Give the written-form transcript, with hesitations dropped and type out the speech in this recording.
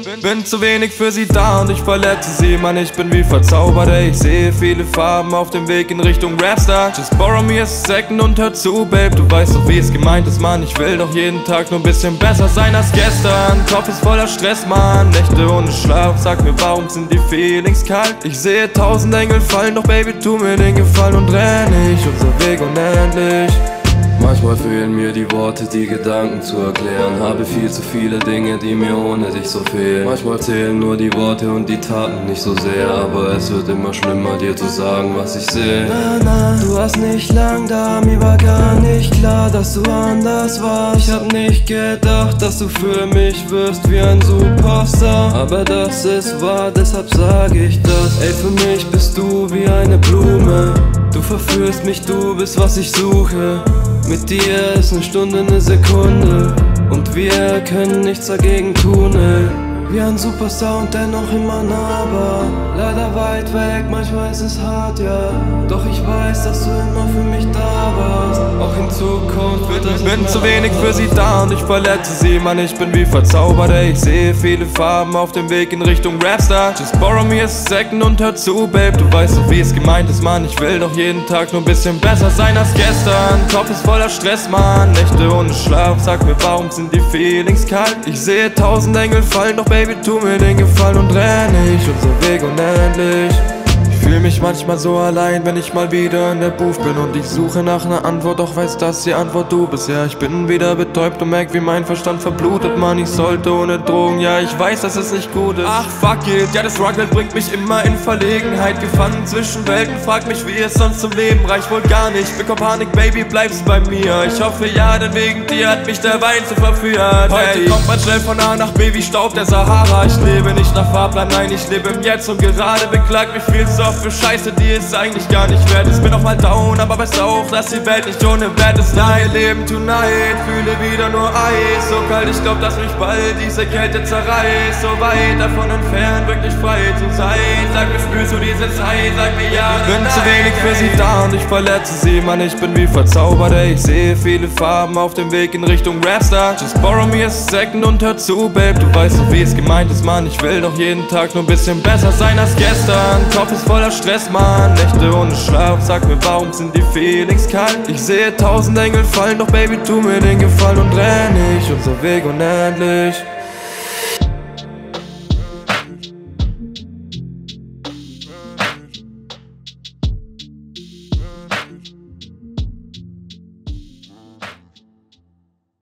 Bin zu wenig für sie da und ich verletze sie, Mann, ich bin wie verzaubert, ey. Ich sehe viele Farben auf dem Weg in Richtung Rapstar. Just borrow me a second und hör zu, Babe, du weißt doch, wie es gemeint ist, Mann. Ich will doch jeden Tag nur ein bisschen besser sein als gestern. Kopf ist voller Stress, Mann, Nächte ohne Schlaf. Sag mir, warum sind die Feelings kalt? Ich sehe 1000 Engel fallen, doch Baby, tu mir den Gefallen und renn nicht unser Weg unendlich. Manchmal fehlen mir die Worte, die Gedanken zu erklären. Habe viel zu viele Dinge, die mir ohne dich so fehlen. Manchmal zählen nur die Worte und die Taten nicht so sehr. Aber es wird immer schlimmer, dir zu sagen, was ich sehe. Na, du warst nicht lang da, mir war gar nicht klar, dass du anders warst. Ich hab nicht gedacht, dass du für mich wirst wie ein Superstar. Aber das ist wahr, deshalb sag ich das. Ey, für mich bist du wie eine Blume. Du verführst mich, du bist, was ich suche. Mit dir ist eine Stunde eine Sekunde und wir können nichts dagegen tun, ey. Wie ein Superstar und dennoch immer nahbar. Leider weit weg, manchmal ist es hart, ja. Doch ich weiß, dass du immer für mich da warst. Auch in Zukunft wird das. Bin zu wenig für sie da und ich verletze sie, Mann, ich bin wie verzaubert, ey. Ich sehe viele Farben auf dem Weg in Richtung Rapstar. Just borrow me a second und hör zu, Babe, du weißt doch, wie es gemeint ist, Mann. Ich will doch jeden Tag nur ein bisschen besser sein als gestern. Kopf ist voller Stress, Mann, Nächte ohne Schlaf. Sag mir, warum sind die Feelings kalt? Ich sehe 1000 Engel fallen, doch Baby, tu mir den Gefallen und renn nicht unser Weg unendlich. Ich fühl mich manchmal so allein, wenn ich mal wieder in der Booth bin und ich suche nach einer Antwort, doch weiß, dass die Antwort du bist. Ja, ich bin wieder betäubt und merk, wie mein Verstand verblutet, Mann, ich sollte ohne Drogen, ja, ich weiß, dass es nicht gut ist. Ach, fuck it, ja, das Struggle bringt mich immer in Verlegenheit. Gefangen zwischen Welten, frag mich, wie es sonst zum Leben reicht, wohl gar nicht. Bekomm Panik, Baby, bleibst bei mir. Ich hoffe, ja, denn wegen dir hat mich der Wein zu verführt. Heute kommt man schnell von A nach B wie Staub der Sahara. Ich lebe nicht nach Fahrplan, nein, ich lebe im Jetzt und gerade beklagt mich viel zu oft für Scheiße, die es eigentlich gar nicht wert ist. Bin auch mal down, aber weiß auch, dass die Welt nicht ohne Wert ist. Nein, Leben tonight, fühle wieder nur Eis. So kalt, ich glaub, dass mich bald diese Kälte zerreißt. So weit davon entfernt, wirklich frei zu sein. Sag mir, spürst du diese Zeit, sag mir ja oder nein. Bin zu wenig für sie da und ich verletze sie, Mann, ich bin wie verzaubert, ey. Ich sehe viele Farben auf dem Weg in Richtung Rapstar. Just borrow me a second und hör zu, Babe, du weißt doch, wie es gemeint ist, Mann. Ich will doch jeden Tag nur ein bisschen besser sein als gestern. Kopf ist voller Stress, Mann, Nächte ohne Schlaf. Sag mir, warum sind die Feelings kalt? Ich sehe 1000 Engel fallen, doch Baby, tu mir den Gefallen und renn nicht unser Weg unendlich.